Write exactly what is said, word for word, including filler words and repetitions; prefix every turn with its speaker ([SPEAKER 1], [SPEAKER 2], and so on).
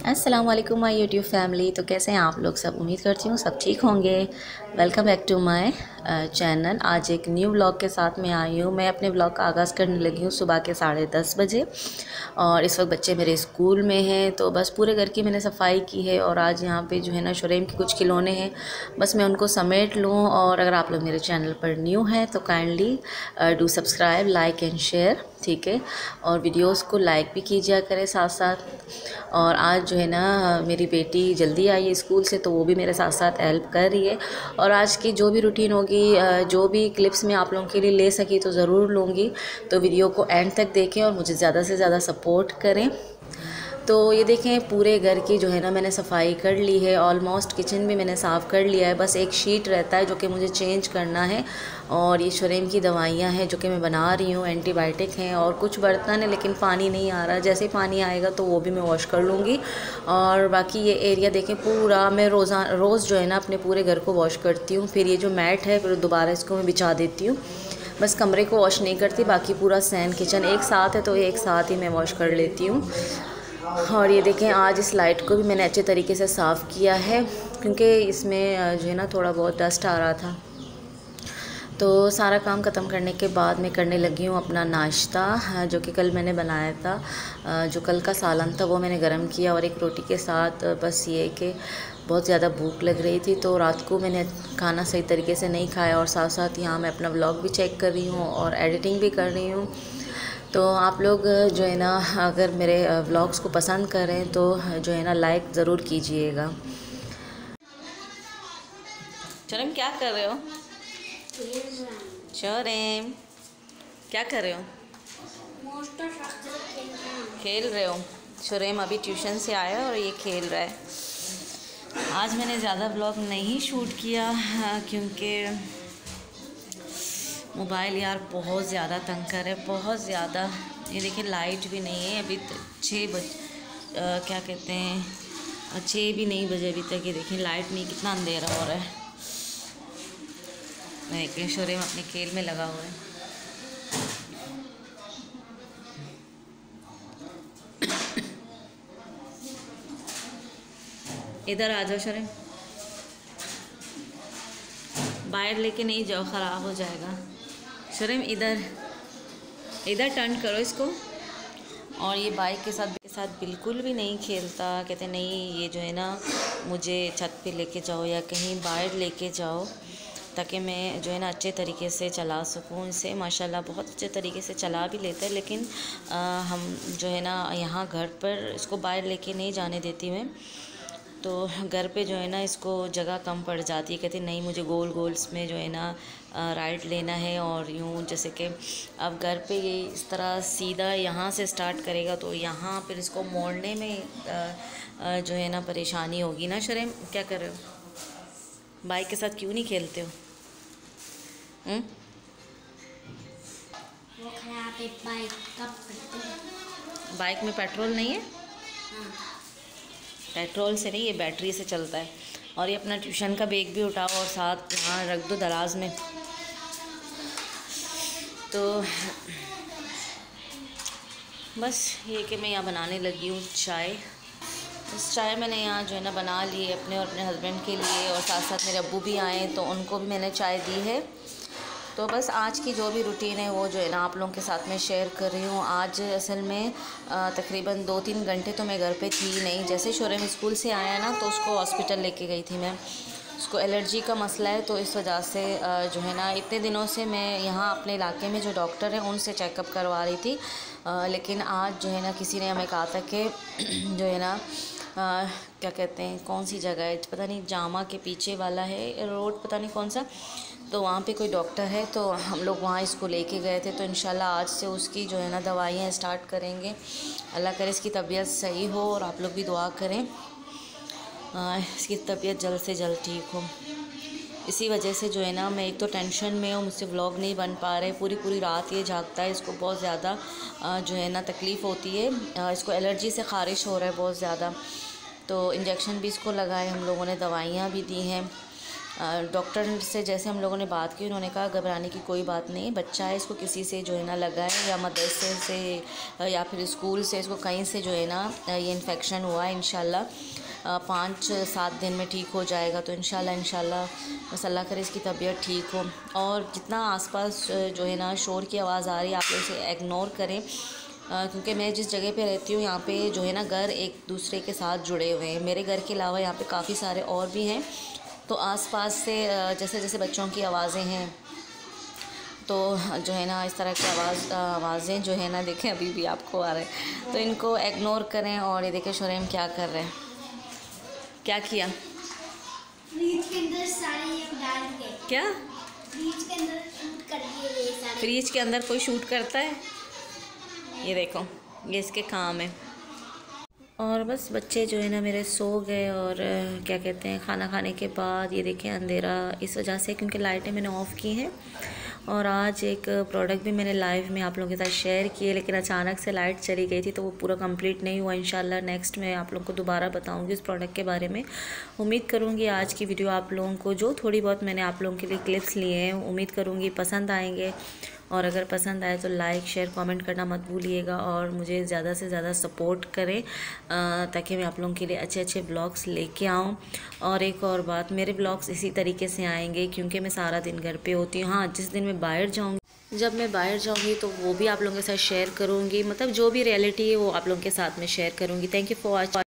[SPEAKER 1] अस्सलाम वालेकुम my YouTube family. तो कैसे हैं आप लोग सब? उम्मीद करती हूँ सब ठीक होंगे। Welcome back to my channel. आज एक न्यू व्लॉग के साथ में आई हूँ। मैं अपने व्लॉग का आगाज़ करने लगी हूँ सुबह के साढ़े दस बजे और इस वक्त बच्चे मेरे स्कूल में हैं। तो बस पूरे घर की मैंने सफाई की है और आज यहाँ पे जो है ना शुरेम के कुछ खिलौने हैं, बस मैं उनको समेट लूँ। और अगर आप लोग मेरे चैनल पर न्यू हैं तो kindly do subscribe, like and share, ठीक है। और वीडियोस को लाइक भी कीजिए करें साथ साथ। और आज जो है ना मेरी बेटी जल्दी आई है स्कूल से, तो वो भी मेरे साथ साथ हेल्प कर रही है। और आज की जो भी रूटीन होगी, जो भी क्लिप्स मैं आप लोगों के लिए ले सकी तो ज़रूर लूँगी। तो वीडियो को एंड तक देखें और मुझे ज़्यादा से ज़्यादा सपोर्ट करें। तो ये देखें पूरे घर की जो है ना मैंने सफाई कर ली है। ऑलमोस्ट किचन भी मैंने साफ़ कर लिया है, बस एक शीट रहता है जो कि मुझे चेंज करना है। और ये शुरेम की दवाइयाँ हैं जो कि मैं बना रही हूँ, एंटीबायोटिक हैं। और कुछ बर्तन है लेकिन पानी नहीं आ रहा, जैसे ही पानी आएगा तो वो भी मैं वॉश कर लूँगी। और बाकी ये एरिया देखें पूरा मैं रोज़ा रोज़ जो है ना अपने पूरे घर को वॉश करती हूँ। फिर ये जो मैट है फिर दोबारा इसको मैं बिछा देती हूँ। बस कमरे को वॉश नहीं करती, बाकी पूरा सैन किचन एक साथ है तो एक साथ ही मैं वॉश कर लेती हूँ। और ये देखें आज इस लाइट को भी मैंने अच्छे तरीके से साफ़ किया है क्योंकि इसमें जो है ना थोड़ा बहुत डस्ट आ रहा था। तो सारा काम ख़त्म करने के बाद मैं करने लगी हूँ अपना नाश्ता, जो कि कल मैंने बनाया था। जो कल का सालन था वो मैंने गरम किया और एक रोटी के साथ। बस ये कि बहुत ज़्यादा भूख लग रही थी तो रात को मैंने खाना सही तरीके से नहीं खाया। और साथ साथ यहाँ मैं अपना व्लॉग भी चेक कर रही हूँ और एडिटिंग भी कर रही हूँ। तो आप लोग जो है ना अगर मेरे व्लॉग्स को पसंद करें तो जो है ना लाइक ज़रूर कीजिएगा। शुरेम क्या कर रहे हो? शुरेम क्या कर रहे हो? खेल रहे हो? शुरेम अभी ट्यूशन से आया और ये खेल रहा है। आज मैंने ज़्यादा व्लॉग नहीं शूट किया क्योंकि मोबाइल यार बहुत ज़्यादा तंग कर है, बहुत ज़्यादा। ये देखिए लाइट भी नहीं है अभी, छः बज क्या कहते हैं छः भी नहीं बजे अभी तक। ये देखिए लाइट नहीं, कितना अंधेरा हो रहा है। देखिए शुरेम अपने खेल में लगा हुआ है। इधर आ जाओ शुरेम, बाहर लेके नहीं जाओ, ख़राब हो जाएगा। शुरेम इधर इधर टर्न करो इसको। और ये बाइक के साथ के साथ बिल्कुल भी नहीं खेलता। कहते नहीं ये जो है ना मुझे छत पे लेके जाओ या कहीं बाहर लेके जाओ ताकि मैं जो है ना अच्छे तरीके से चला सकूँ इसे। माशाल्लाह बहुत अच्छे तरीके से चला भी लेता है, लेकिन आ, हम जो है ना यहाँ घर पर इसको बाहर लेके नहीं जाने देती मैं। तो घर पे जो है ना इसको जगह कम पड़ जाती है। कहते नहीं मुझे गोल गोल में जो है ना राइट लेना है। और यूँ जैसे कि अब घर पे ये इस तरह सीधा यहाँ से स्टार्ट करेगा तो यहाँ फिर इसको मोड़ने में आ, आ, जो है ना परेशानी होगी ना। शुरेम क्या कर रहे हो? बाइक के साथ क्यों नहीं खेलते हो? हुँ?
[SPEAKER 2] वो खराब है बाइक का।
[SPEAKER 1] बाइक में पेट्रोल नहीं है?
[SPEAKER 2] हाँ।
[SPEAKER 1] पेट्रोल से नहीं, ये बैटरी से चलता है। और ये अपना ट्यूशन का बैग भी उठाओ और साथ यहाँ रख दो दराज में। तो बस ये कि मैं यहाँ बनाने लगी हूँ चाय। इस चाय मैंने यहाँ जो है ना बना ली है अपने और अपने हस्बैंड के लिए। और साथ साथ मेरे अब्बू भी आए तो उनको भी मैंने चाय दी है। तो बस आज की जो भी रूटीन है वो जो है ना आप लोगों के साथ में शेयर कर रही हूँ। आज असल में तकरीबन दो तीन घंटे तो मैं घर पे थी नहीं। जैसे शुरेम स्कूल से आया ना तो उसको हॉस्पिटल लेके गई थी मैं। उसको एलर्जी का मसला है तो इस वजह से जो है ना इतने दिनों से मैं यहाँ अपने इलाके में जो डॉक्टर हैं उनसे चेकअप करवा रही थी। लेकिन आज जो है ना किसी ने हमें कहा था कि जो है ना आ, क्या कहते हैं कौन सी जगह है पता नहीं, जामा के पीछे वाला है रोड, पता नहीं कौन सा, तो वहाँ पे कोई डॉक्टर है तो हम लोग वहाँ इसको लेके गए थे। तो इंशाल्लाह आज से उसकी जो है ना दवाइयाँ स्टार्ट करेंगे। अल्लाह करे इसकी तबीयत सही हो और आप लोग भी दुआ करें आ, इसकी तबीयत जल्द से जल्द ठीक हो। इसी वजह से जो है ना मैं एक तो टेंशन में हूँ, मुझसे व्लॉग नहीं बन पा रहे। पूरी पूरी रात ये जागता है, इसको बहुत ज़्यादा जो है ना तकलीफ़ होती है। आ, इसको एलर्जी से ख़ारिश हो रहा है बहुत ज़्यादा। तो इंजेक्शन भी इसको लगाए हम लोगों ने, दवाइयाँ भी दी हैं। डॉक्टर से जैसे हम लोगों ने बात की, उन्होंने कहा घबराने की कोई बात नहीं, बच्चा है, इसको किसी से जो है ना लगा है, या मदरसे से या फिर स्कूल से, इसको कहीं से जो है ना ये इन्फेक्शन हुआ है। इंशाल्लाह पाँच सात दिन में ठीक हो जाएगा। तो इंशाल्लाह इंशाल्लाह बस अल्लाह करे इसकी तबीयत ठीक हो। और जितना आसपास जो है ना शोर की आवाज़ आ रही है, आप लोग इसे इग्नोर करें, क्योंकि मैं जिस जगह पे रहती हूँ यहाँ पे जो है ना घर एक दूसरे के साथ जुड़े हुए हैं। मेरे घर के अलावा यहाँ पे काफ़ी सारे और भी हैं, तो आसपास से जैसे जैसे बच्चों की आवाज़ें हैं, तो जो है ना इस तरह की आवाज़ आवाज़ें जो है ना, देखें अभी भी आपको आ रहे हैं, तो इनको इग्नोर करें। और ये देखें शुरैम क्या कर रहे हैं, क्या किया,
[SPEAKER 2] फ्रिज के अंदर सारे ये डाल दिए।
[SPEAKER 1] क्या
[SPEAKER 2] फ्रिज के अंदर शूट कर दिए ये सारे।
[SPEAKER 1] फ्रिज के अंदर कोई शूट करता है? ये देखो, ये इसके काम है। और बस बच्चे जो है ना मेरे सो गए, और क्या कहते हैं खाना खाने के बाद ये देखें अंधेरा इस वजह से क्योंकि लाइटें मैंने ऑफ़ की हैं। और आज एक प्रोडक्ट भी मैंने लाइव में आप लोगों के साथ शेयर किए, लेकिन अचानक से लाइट चली गई थी तो वो पूरा कंप्लीट नहीं हुआ। इंशाल्लाह नेक्स्ट मैं आप लोगों को दोबारा बताऊंगी इस प्रोडक्ट के बारे में। उम्मीद करूंगी आज की वीडियो आप लोगों को, जो थोड़ी बहुत मैंने आप लोगों के लिए क्लिप्स लिए हैं, उम्मीद करूँगी पसंद आएंगे। और अगर पसंद आए तो लाइक शेयर कमेंट करना मत भूलिएगा, और मुझे ज़्यादा से ज़्यादा सपोर्ट करें ताकि मैं आप लोगों के लिए अच्छे अच्छे ब्लॉग्स लेके आऊँ। और एक और बात, मेरे ब्लॉग्स इसी तरीके से आएंगे क्योंकि मैं सारा दिन घर पे होती हूँ। हाँ, जिस दिन मैं बाहर जाऊँगी, जब मैं बाहर जाऊँगी तो वो भी आप लोगों के साथ शेयर करूँगी, मतलब जो भी रियलिटी है वो आप लोगों के साथ में शेयर करूँगी। Thank you for watching.